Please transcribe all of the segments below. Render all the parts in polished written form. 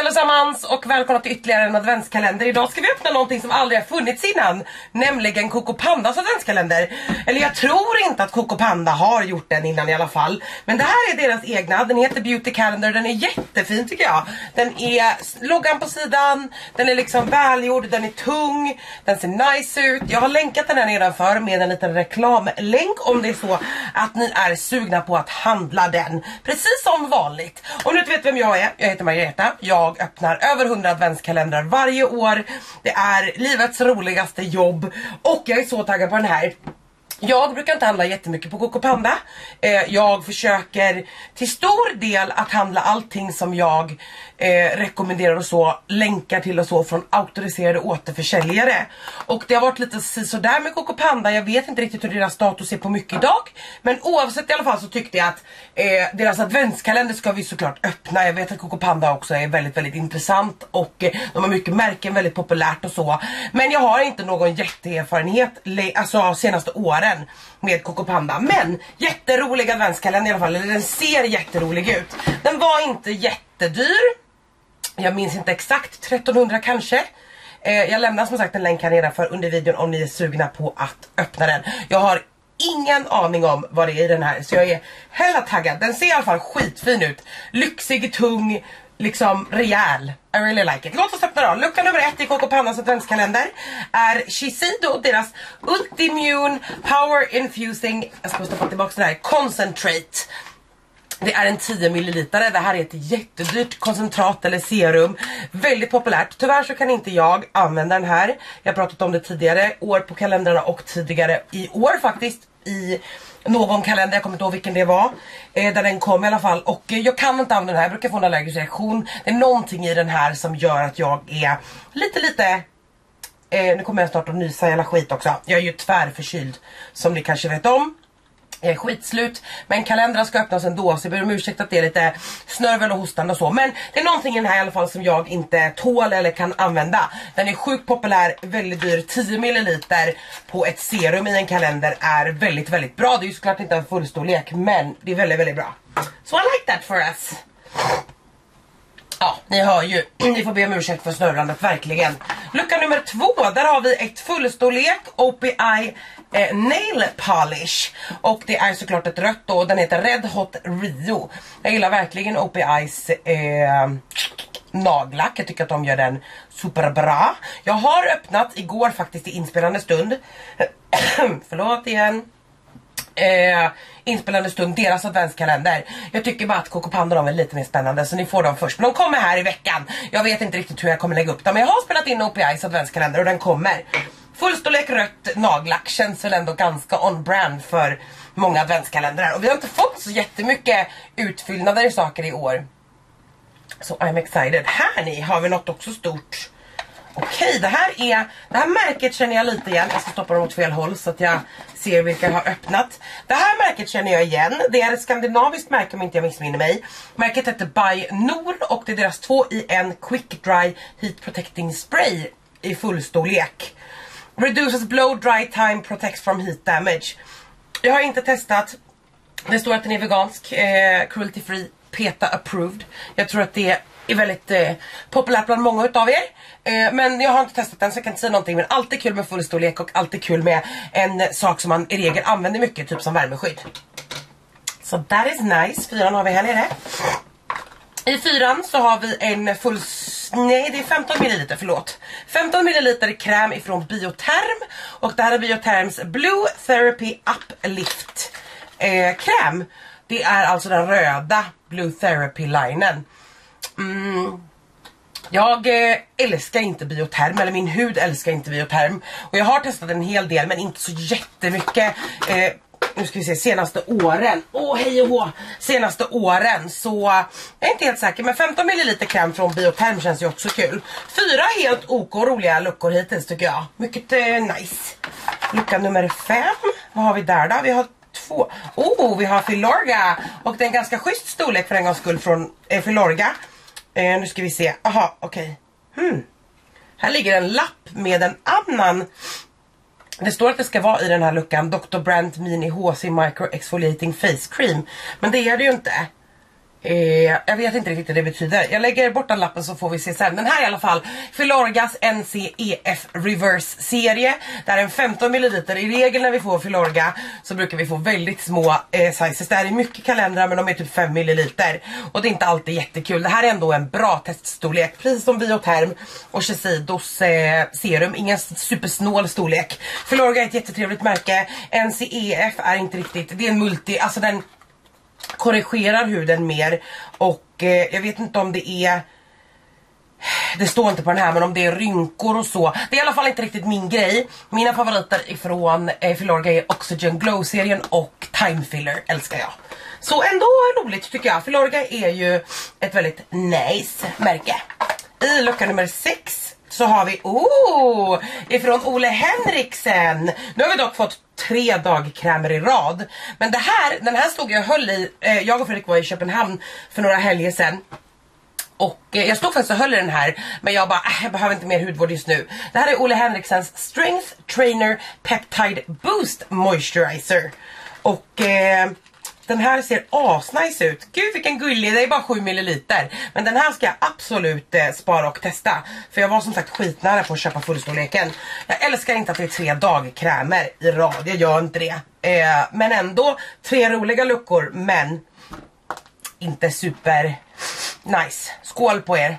allesammans och välkomna till ytterligare en adventskalender. Idag ska vi öppna någonting som aldrig har funnits innan, nämligen Coco Pandas adventskalender. Eller jag tror inte att Coco Panda har gjort den innan i alla fall. Men det här är deras egna, den heter Beauty Calendar, den är jättefin tycker jag. Den är loggan på sidan, den är liksom välgjord, den är tung, den ser nice ut. Jag har länkat den här nedanför med en liten reklamlänk om det är så att ni är sugna på att handla den. Precis som vanligt. Om du inte vet vem jag heter Margareta. Jag öppnar över 100 adventskalendrar varje år. Det är livets roligaste jobb. Och jag är så taggad på den här. Jag brukar inte handla jättemycket på Coco Panda. Jag försöker till stor del att handla allting som jag rekommenderar och så, länkar till och så från auktoriserade återförsäljare. Och det har varit lite sådär med Coco Panda. Jag vet inte riktigt hur deras status är på mycket idag. Men oavsett i alla fall så tyckte jag att deras adventskalender ska vi såklart öppna. Jag vet att Coco Panda också är väldigt, väldigt intressant. Och de har mycket märken, väldigt populärt och så. Men jag har inte någon jätteerfarenhet alltså senaste åren med Coco Panda. Men jätterolig adventskalender i alla fall. Eller den ser jätterolig ut. Den var inte jättedyr. Jag minns inte exakt, 1300 kanske. Jag lämnar som sagt en länk här nedanför under videon om ni är sugna på att öppna den. Jag har ingen aning om vad det är i den här, så jag är hella taggad. Den ser i alla fall skitfin ut. Lyxig, tung, liksom rejäl. I really like it. Låt oss öppna då. Lucka nummer 1 i Coco Pandas adventskalender är Shiseido, deras Ultimune Power Infusing, jag ska stoppa tillbaka den här, Concentrate. Det är en 10 ml. Det här är ett jättedyrt koncentrat eller serum. Väldigt populärt. Tyvärr så kan inte jag använda den här. Jag har pratat om det tidigare år på kalendrarna och tidigare i år faktiskt. I någon kalender, jag kommer inte ihåg vilken det var. Där den kom i alla fall. Och jag kan inte använda den här. Jag brukar få en allergisk reaktion. Det är någonting i den här som gör att jag är lite... nu kommer jag snart att nysa hela skit också. Jag är ju tvärförkyld som ni kanske vet om. Jag är skitslut, men kalendrar ska öppnas ändå, så jag ber om ursäkt att det är lite snörvel och hostande och så. Men det är någonting i den här i alla fall som jag inte tål eller kan använda. Den är sjukt populär, väldigt dyr. 10 ml på ett serum i en kalender är väldigt, väldigt bra. Det är ju såklart inte en fullstorlek, men det är väldigt, väldigt bra. So I like that for us. Ja, ni hör ju, ni får be om ursäkt för snörvlandet, verkligen. Lucka nummer 2, där har vi ett fullstorlek OPI nail polish. Och det är såklart ett rött då, den heter Red Hot Rio. Jag gillar verkligen OPIs nagellack, jag tycker att de gör den superbra. Jag har öppnat igår faktiskt i inspelande stund. Förlåt igen. Inspelande stund, deras adventskalender. Jag tycker bara att Coco Panda är lite mer spännande, så ni får dem först. Men de kommer här i veckan. Jag vet inte riktigt hur jag kommer lägga upp dem, men jag har spelat in OPIs adventskalender och den kommer. Fullstorlek rött nagellack känns väl ändå ganska on brand för många adventskalendrar. Och vi har inte fått så jättemycket utfyllnader i saker i år. Så I'm excited. Här ni har vi något också stort. Okej, det här märket känner jag lite igen. Jag ska stoppa dem åt fel håll så att jag ser vilka jag har öppnat. Det här märket känner jag igen. Det är ett skandinaviskt märke om inte jag missminner mig. Märket heter By Nor och det är deras 2-in-1 Quick Dry Heat Protecting Spray i fullstorlek. Reduces blow dry time, protects from heat damage. Jag har inte testat. Det står att den är vegansk, cruelty free, PETA approved. Jag tror att det är väldigt populärt bland många utav er. Men jag har inte testat den så jag kan inte säga någonting. Men alltid kul med fullstorlek och alltid kul med en sak som man i regel använder mycket, typ som värmeskydd. Så that is nice. 4 har vi här nere. I 4 så har vi en nej, det är 15 ml, förlåt. 15 ml kräm ifrån Bioterm. Och det här är Bioterms Blue Therapy Uplift kräm. Det är alltså den röda Blue Therapy-linen. Jag älskar inte Bioterm, eller min hud älskar inte Bioterm. Och jag har testat en hel del, men inte så jättemycket. Nu ska vi se, senaste åren. Hej och hå. Senaste åren, så jag är inte helt säker. Men 15 ml kräm från Bioterm känns ju också kul. 4 helt OK roliga luckor hittills tycker jag. Mycket nice. Lucka nummer 5. Vad har vi där då? Vi har 2. Vi har Filorga. Och det är en ganska schysst storlek för en gångs skull från Filorga. Nu ska vi se. Aha, okej. Här ligger en lapp med en annan. Det står att det ska vara i den här luckan Dr. Brandt Mini HC Micro Exfoliating Face Cream. Men det är det ju inte. Jag vet inte riktigt vad det betyder. Jag lägger bort den lappen så får vi se sen. Den här är i alla fall Filorgas NCEF Reverse serie. Det är en 15 ml. I regel när vi får Filorga så brukar vi få väldigt små sizes. Det här är mycket kalendrar men de är typ 5 ml. Och det är inte alltid jättekul. Det här är ändå en bra teststorlek. Precis som Bioterm och Shiseidos serum. Ingen supersnål storlek. Filorga är ett jättetrevligt märke. NCEF är inte riktigt. Det är en multi. Alltså den korrigerar huden mer. Och jag vet inte om det är... Det står inte på den här, men om det är rynkor och så. Det är i alla fall inte riktigt min grej. Mina favoriter ifrån Filorga är Oxygen Glow-serien och Time Filler, älskar jag. Så ändå roligt tycker jag. Filorga är ju ett väldigt nice märke. I lucka nummer 6 så har vi ifrån Ole Henriksen. Nu har vi dock fått 3 dagkrämer i rad. Men den här stod jag och höll i. Jag och Fredrik var i Köpenhamn för några helger sedan. Och jag stod faktiskt och höll i den här. Men jag bara, jag behöver inte mer hudvård just nu. Det här är Ole Henriksens Strength Trainer Peptide Boost Moisturizer. Och den här ser asnice ut. Gud vilken gullig, det är bara 7 ml. Men den här ska jag absolut spara och testa. För jag var som sagt skitnära på att köpa fullstorleken. Jag älskar inte att det är 3 dagkrämer i rad, jag gör inte det. Men ändå 3 roliga luckor, men inte super nice. Skål på er.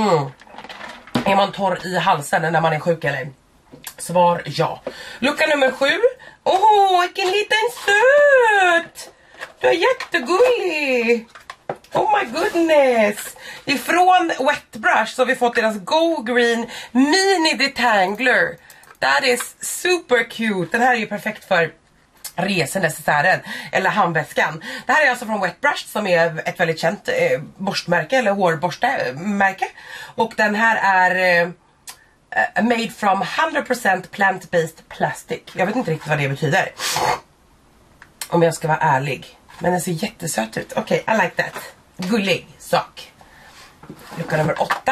Är man torr i halsen när man är sjuk eller? Svar ja. Lucka nummer 7. Vilken liten söt! Du är jättegullig. Oh my goodness. Ifrån Wet Brush så har vi fått deras Go Green Mini Detangler. That is super cute. Den här är ju perfekt för resenecessären eller handväskan. Det här är alltså från Wet Brush som är ett väldigt känt borstmärke eller hårborstemärke. Och den här är made from 100% plant-based plastic. Jag vet inte riktigt vad det betyder. Om jag ska vara ärlig. Men den ser jättesöt ut. Okej, I like that. Gullig sak. Lucka nummer 8.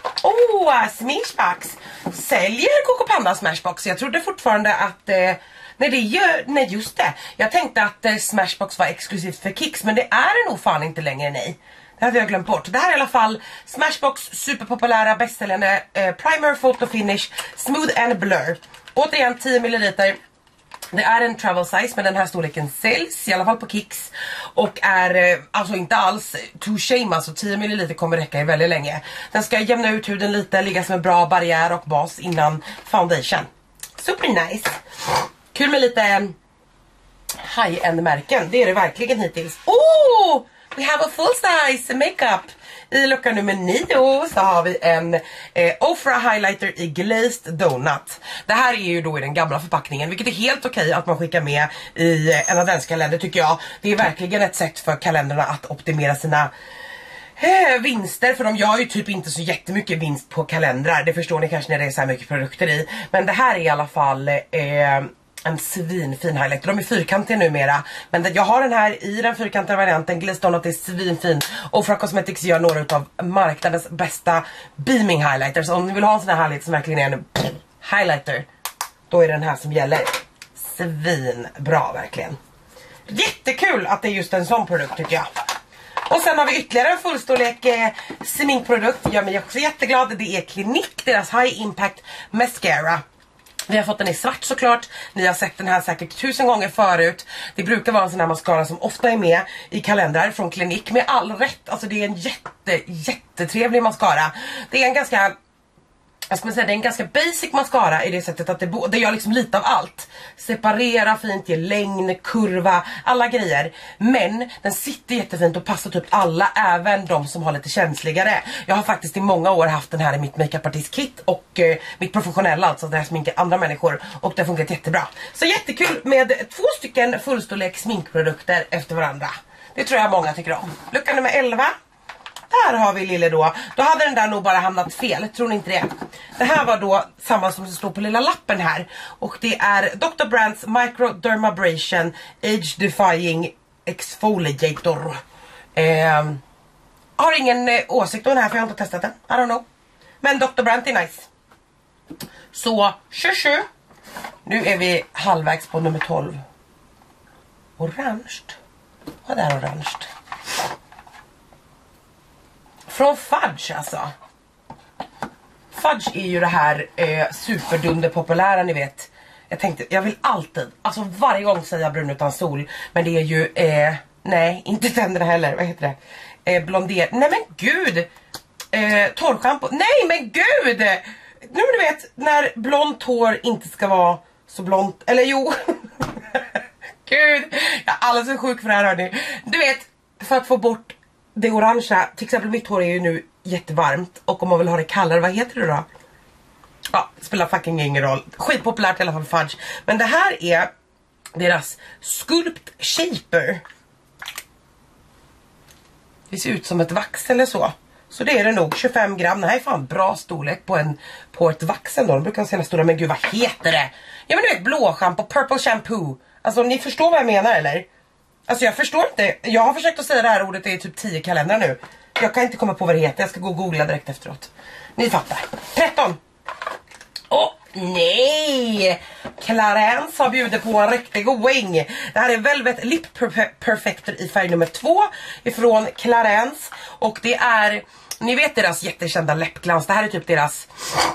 Smashbox. Säljer Coco Panda Smashbox. Jag trodde fortfarande att... Nej, just det. Jag tänkte att Smashbox var exklusivt för Kicks. Men det är det nog fan inte längre, nej. Det hade jag glömt bort. Det här är i alla fall Smashbox superpopulära bästsäljande Primer Photo Finish Smooth and Blur. Återigen 10 ml. Det är en travel size, men den här storleken säljs i alla fall på Kicks. Och är alltså inte alls too shame, alltså 10 ml kommer räcka i väldigt länge. Den ska jämna ut huden lite, ligga som en bra barriär och bas innan foundation. Super nice. Kul med lite high-end märken, det är det verkligen hittills. We have a full size makeup. I lucka nummer 9 så har vi en Ofra highlighter i Glazed Donut. Det här är ju då i den gamla förpackningen, vilket är helt okej att man skickar med i en adventskalender tycker jag. Det är verkligen ett sätt för kalendrarna att optimera sina vinster, för de gör ju typ inte så jättemycket vinst på kalendrar. Det förstår ni kanske när det är så här mycket produkter i. Men det här är i alla fall... en svinfin highlighter. De är fyrkantiga numera. Men jag har den här i den fyrkantiga varianten. Glazed Donut är svinfin. Och Fra Cosmetics gör några av marknadens bästa beaming highlighters. Om ni vill ha en sån här highlighter som verkligen är en highlighter, då är den här som gäller. Svinbra verkligen. Jättekul att det är just en sån produkt tycker jag. Och sen har vi ytterligare en fullstorlek sminkprodukt. Gör mig också jätteglad. Det är Clinique, deras High Impact Mascara. Vi har fått den i svart såklart. Ni har sett den här säkert 1000 gånger förut. Det brukar vara en sån här mascara som ofta är med i kalendrar från Clinique. Med all rätt. Alltså det är en jättetrevlig mascara. Det är en ganska... Jag ska säga, det är en ganska basic mascara i det sättet att det gör liksom lite av allt. Separera fint, ge längd, kurva, alla grejer. Men den sitter jättefint och passar typ alla, även de som har lite känsligare. Jag har faktiskt i många år haft den här i mitt makeup-artist-kit och mitt professionella, alltså det här sminkar andra människor. Och det har fungerat jättebra. Så jättekul med 2 stycken fullstorlek sminkprodukter efter varandra. Det tror jag många tycker om. Lucka nummer 11. Där har vi lille då. Då hade den där nog bara hamnat fel, tror ni inte det? Det här var då samma som det står på lilla lappen här. Och det är Dr. Brands Microdermabrasion Age Defying Exfoliator. Har ingen åsikt om den här för jag har inte testat den. I don't know. Men Dr. Brandt är nice. Så, tjö. Nu är vi halvvägs på nummer 12. Orange. Vad är orange? Från Fudge alltså. Fudge är ju det här superdunder populära, ni vet. Jag tänkte, jag vill alltid, alltså varje gång säga brun utan sol. Men det är ju, nej, inte tänderna heller, vad heter det? Blonder, nej men gud. Torrschampo, nej men gud. Nu du vet, när blont hår inte ska vara så blont, eller jo. Gud, jag är alldeles för sjuk för det här, hörni. Du vet, för att få bort det orangea, till exempel mitt hår är ju nu jättevarmt. Och om man vill ha det kallare, vad heter det då? Ja, spelar fucking ingen roll. Skitpopulärt i alla fall, Fudge. Men det här är deras Sculpt Shaper. Det ser ut som ett vax eller så. Så det är det nog, 25 gram. Det här är fan bra storlek på ett vaxen då. De brukar säga stora, men gud vad heter det? Ja men du vet, blå shampoo, purple shampoo. Alltså ni förstår vad jag menar eller? Alltså jag förstår inte. Jag har försökt att säga det här ordet i typ 10 kalendrar nu. Jag kan inte komma på vad det heter. Jag ska gå och googla direkt efteråt. Ni fattar. 13. Åh, nej! Clarins har bjudit på en riktig going. Det här är Velvet Lip Perfector i färg nummer 2 ifrån Clarins. Och det är, ni vet deras jättekända läppglans. Det här är typ deras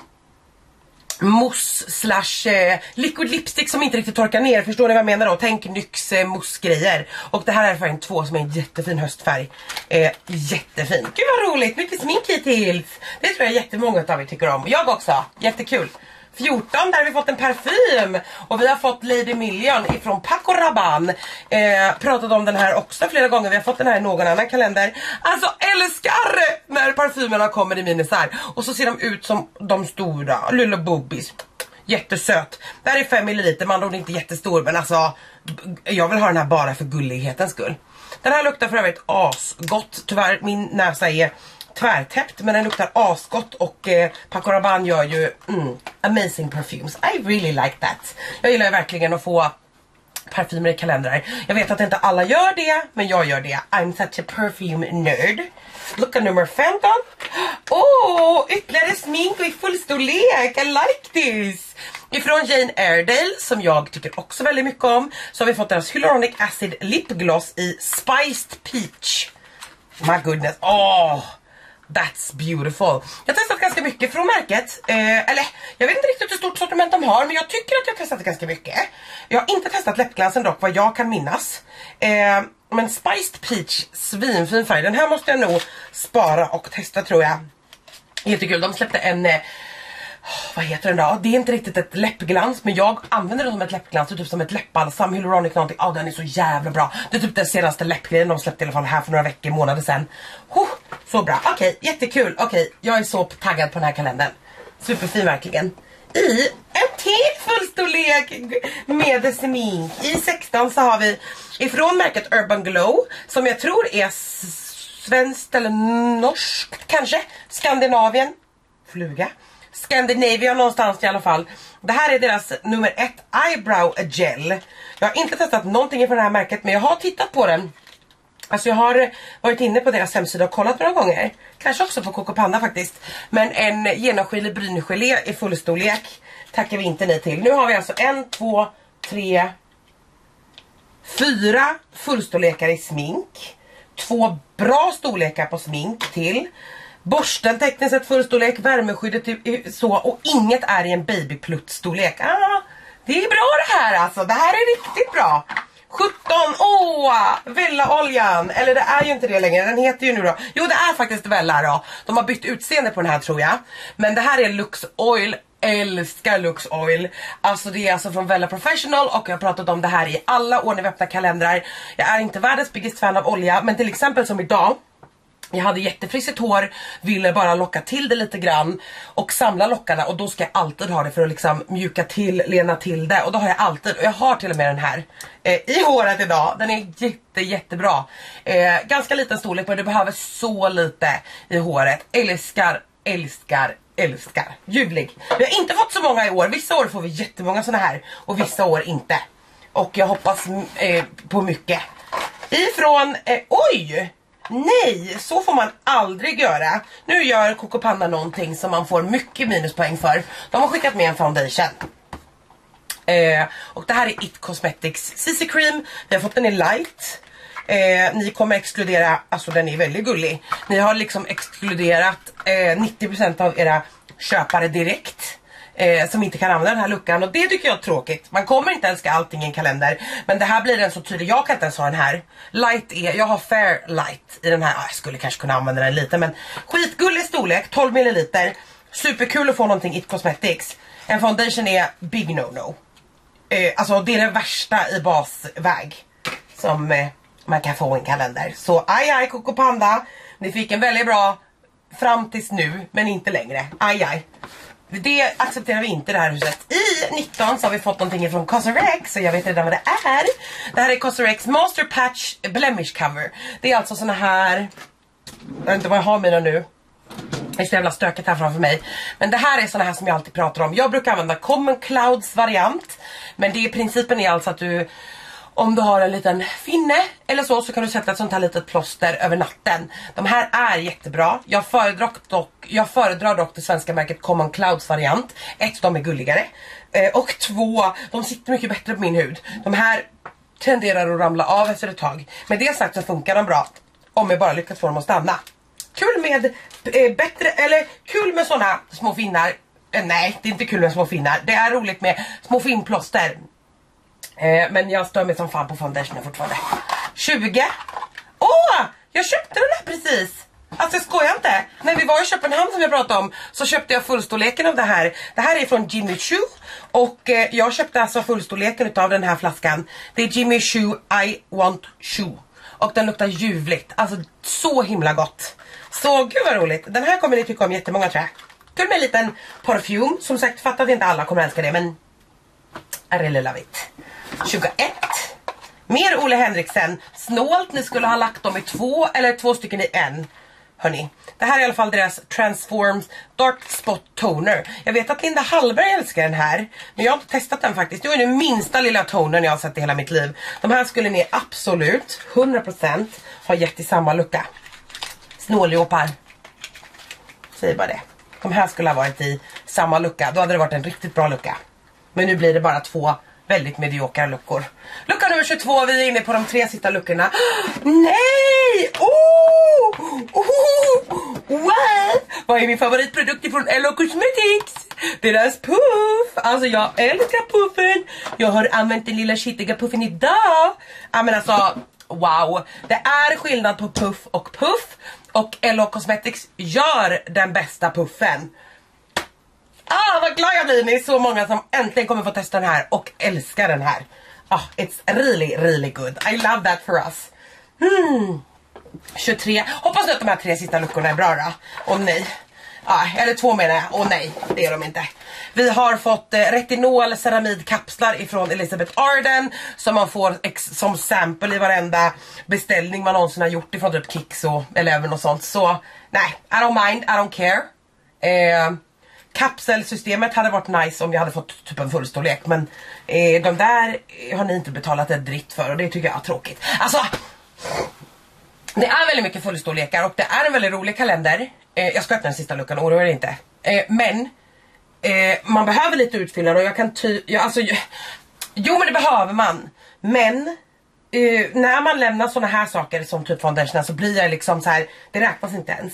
mousse slash liquid lipstick som inte riktigt torkar ner. Förstår ni vad jag menar då? Tänk NYX mousse-grejer. Och det här är färgen 2 som är en jättefin höstfärg. Jättefin. Gud vad roligt, mycket smink hittills. Det tror jag jättemånga av er tycker om. Jag också, jättekul. 14, där har vi fått en parfym. Och vi har fått Lady Million ifrån Paco Rabanne. Pratat om den här också flera gånger. Vi har fått den här i någon annan kalender. Alltså älskar när parfymerna kommer i minisar. Och så ser de ut som de stora lilla boobies. Jättesöt. Det här är 5 ml, man är inte jättestor. Men alltså, jag vill ha den här bara för gullighetens skull. Den här luktar för övrigt asgott. Tyvärr, min näsa är tvärtäppt, men den luktar asgott. Och Paco Rabanne gör ju amazing perfumes. I really like that. Jag gillar verkligen att få parfymer i kalendrar. Jag vet att inte alla gör det, men jag gör det. I'm such a perfume nerd. Lucka nummer 15. Ytterligare smink i fullstorlek. I like this. Ifrån Jane Airedale, som jag tycker också väldigt mycket om, så har vi fått deras Hyaluronic Acid Lip Gloss i Spiced Peach. My goodness. That's beautiful. Jag har testat ganska mycket från märket. Eller, jag vet inte riktigt hur stort sortiment de har, men jag tycker att jag har testat ganska mycket. Jag har inte testat läppglansen dock, vad jag kan minnas. Men Spiced Peach, svinfin färg. Den här måste jag nog spara och testa, tror jag. Jättekul, de släppte en... vad heter den då? Det är inte riktigt ett läppglans, men jag använder den som ett läppglans, typ som ett läppbalsam, hyaluronic någonting. Den är så jävla bra. Det är typ den senaste läppgrejen de släppte i alla fall här för några veckor, månader sedan. Så bra. Okej, jättekul. Okej, jag är så taggad på den här kalendern. Superfin verkligen. I en till fullstorlek med smink. I 16 så har vi ifrån märket Urban Glow, som jag tror är svenskt eller norskt kanske. Skandinavien. Fluga. Scandinavia någonstans i alla fall. Det här är deras nummer 1 Eyebrow Gel. Jag har inte testat någonting från det här märket, men jag har tittat på den. Alltså jag har varit inne på deras hemsida och kollat några gånger. Kanske också på Coco Panda faktiskt. Men en genomskinlig bryngelé i fullstorlek tackar vi inte nej till. Nu har vi alltså 1, 2, 3, 4 fullstorlekar i smink. 2 bra storlekar på smink till. Borsten tekniskt sett fullstorlek, värmeskyddet så, och inget är i en babyplutt-storlek. Det är bra det här alltså, det här är riktigt bra. 17, Vella-oljan, eller det är ju inte det längre, den heter ju nu då. Jo, det är faktiskt Vella då. De har bytt utseende på den här tror jag. Men det här är Lux Oil, älskar Lux Oil. Alltså det är alltså från Vella Professional, och jag har pratat om det här i alla år när vi öppnar kalendrar. Jag är inte världens biggest fan av olja, men till exempel som idag. Jag hade jättefrissigt hår, ville bara locka till det lite grann och samla lockarna, och då ska jag alltid ha det för att liksom mjuka till, lena till det, och då har jag alltid, och jag har till och med den här i håret idag. Den är jättebra. Ganska liten storlek, men du behöver så lite i håret. Älskar. Ljuvlig. Vi har inte fått så många i år. Vissa år får vi jättemånga såna här och vissa år inte. Och jag hoppas på mycket. Ifrån, nej, så får man aldrig göra. Nu gör Coco Panda någonting som man får mycket minuspoäng för. De har skickat med en foundation. Och det här är It Cosmetics CC Cream. Vi har fått den i light. Ni kommer exkludera, alltså den är väldigt gullig. Ni har liksom exkluderat 90% av era köpare direkt. Som inte kan använda den här luckan, och det tycker jag är tråkigt. Man kommer inte älska allting i en kalender, men det här blir den så tydlig. Jag kan inte ens ha den här. Jag har Fair Light i den här. Jag skulle kanske kunna använda den lite, men skitgullig storlek, 12 ml. Superkul att få någonting It Cosmetics. En foundation är big no-no. Alltså det är det värsta i basväg som man kan få i en kalender. Så aj Coco Panda, ni fick en väldigt bra fram tills nu, men inte längre. Aj. Det accepterar vi inte i det här huset. I 19 så har vi fått någonting från Cosrx, så jag vet redan vad det är. Det här är Cosrx Master Patch Blemish Cover. Det är alltså såna här, jag vet inte vad jag har mina nu. Det är så jävla stökigt här framför mig. Men det här är såna här som jag alltid pratar om. Jag brukar använda Common Clouds variant. Men principen är alltså att om du har en liten finne eller så kan du sätta ett sånt här litet plåster över natten. De här är jättebra. Jag föredrar dock det svenska märket Common Clouds variant. 1, de är gulligare. Och 2, de sitter mycket bättre på min hud. De här tenderar att ramla av efter ett tag. Med det sagt så funkar de bra. Om jag bara lyckas få dem att stanna. Kul med kul med såna små finnar. Nej, det är inte kul med små finnar. Det är roligt med små finplåster. Men jag stör mig som fan på foundationen fortfarande. 20. Jag köpte den här precis. Alltså jag skojar inte. När vi var i Köpenhamn som jag pratade om, så köpte jag fullstorleken av det här. Det här är från Jimmy Choo. Och jag köpte alltså fullstorleken av den här flaskan. Det är Jimmy Choo I Want Choo. Och den luktar ljuvligt. Alltså så himla gott. Så gud vad roligt. Den här kommer ni tycka om jättemånga, tror jag. Kul med en liten parfym. Som sagt, fattar att inte alla kommer älska det, men I really love it. 21. Mer Ole Henriksen. Snålt, ni skulle ha lagt dem i 2 eller 2 stycken i en. Hörni, det här är i alla fall deras Transforms Dark Spot Toner. Jag vet att Linda Hallberg älskar den här, men jag har inte testat den faktiskt. Det är den minsta lilla tonern jag har sett i hela mitt liv. De här skulle ni absolut 100% ha gett i samma lucka. Snåljåpar. Säg bara det. De här skulle ha varit i samma lucka. Då hade det varit en riktigt bra lucka. Men nu blir det bara 2 väldigt mediokra luckor. Lucka nummer 22, vi är inne på de 3 sista luckorna. Nej! Vad är min favoritprodukt ifrån LO Cosmetics? Deras puff! Alltså jag älskar puffen. Jag har använt den lilla kittiga puffen idag. Ja men alltså, wow. Det är skillnad på puff och puff. Och LO Cosmetics gör den bästa puffen. Vad glad jag blir. Ni är så många som äntligen kommer få testa den här och älskar den här. It's really, really good. I love that for us. 23. Hoppas att de här 3 sista luckorna är bra då. Och nej. Eller 2 menar jag. Och nej, det är de inte. Vi har fått retinol ceramidkapslar ifrån Elizabeth Arden. Som man får som sample i varenda beställning man någonsin har gjort ifrån typ Kicks eller även och sånt. Så nej, I don't mind, I don't care. Kapselsystemet hade varit nice om jag hade fått typ en fullstorlek. Men de där har ni inte betalat ett dritt för. Och det tycker jag är tråkigt. Alltså, det är väldigt mycket fullstorlekar. Och det är en väldigt rolig kalender. Jag ska öppna den sista luckan, oroa er inte. Men man behöver lite utfyllnad. Och jag kan jo men det behöver man. Men när man lämnar såna här saker som typ foundation, så blir jag liksom så här, det räknas inte ens.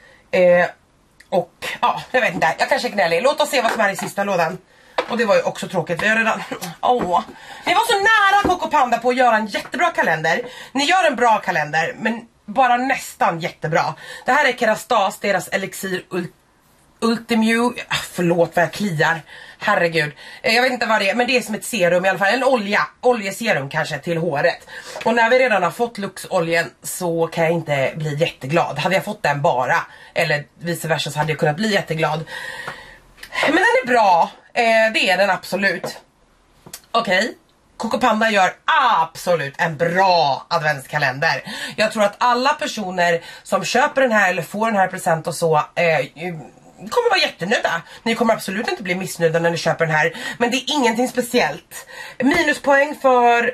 Och ja, jag vet inte, jag kanske gnäller. Låt oss se vad som är i sista lådan. Och det var ju också tråkigt. Vi har redan... Ni var så nära Coco Panda på att göra en jättebra kalender. Ni gör en bra kalender, men bara nästan jättebra. Det här är Kerastase, deras Elixir Ultimu. Förlåt vad jag kliar. Herregud. Jag vet inte vad det är, men det är som ett serum i alla fall. En oljeserum kanske till håret. Och när vi redan har fått Luxoljen så kan jag inte bli jätteglad. Hade jag fått den bara, eller vice versa, så hade jag kunnat bli jätteglad. Men den är bra. Det är den absolut. Okej. Coco Panda gör absolut en bra adventskalender. Jag tror att alla personer som köper den här eller får den här present och så kommer vara jättenöjda. Ni kommer absolut inte bli missnöjda när ni köper den här. Men det är ingenting speciellt. Minuspoäng för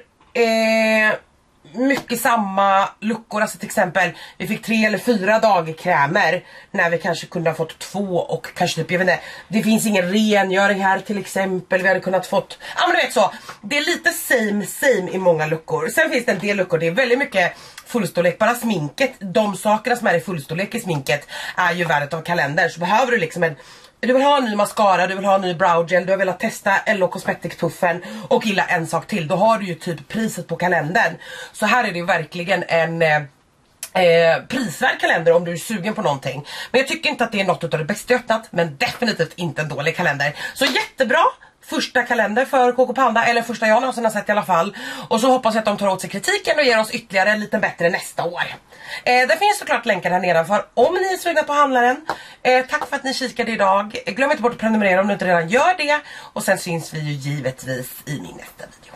mycket samma luckor. Alltså till exempel, vi fick 3 eller 4 dagkrämer när vi kanske kunde ha fått 2 och kanske typ, jag vet inte, det finns ingen rengöring här till exempel. Vi hade kunnat fått, ja men du vet så, det är lite same i många luckor. Sen finns det en del luckor, det är väldigt mycket fullstorlek. Bara sminket, de sakerna som är i fullstorlek i sminket är ju värdet av kalendern. Så behöver du liksom du vill ha en ny mascara, du vill ha en ny brow gel, du har velat testa LO Cosmetics puffen och gilla en sak till. Då har du ju typ priset på kalendern. Så här är det ju verkligen en prisvärd kalender om du är sugen på någonting. Men jag tycker inte att det är något av det bästa jag öppnat, men definitivt inte en dålig kalender. Så jättebra första kalender för Coco Panda, eller första jag någonsin har sett i alla fall. Och så hoppas jag att de tar åt sig kritiken och ger oss ytterligare en lite bättre nästa år. Det finns såklart länkar här nedanför om ni är sugna på handlaren. Tack för att ni kikade idag. Glöm inte bort att prenumerera om du inte redan gör det. Och sen syns vi ju givetvis i min nästa video.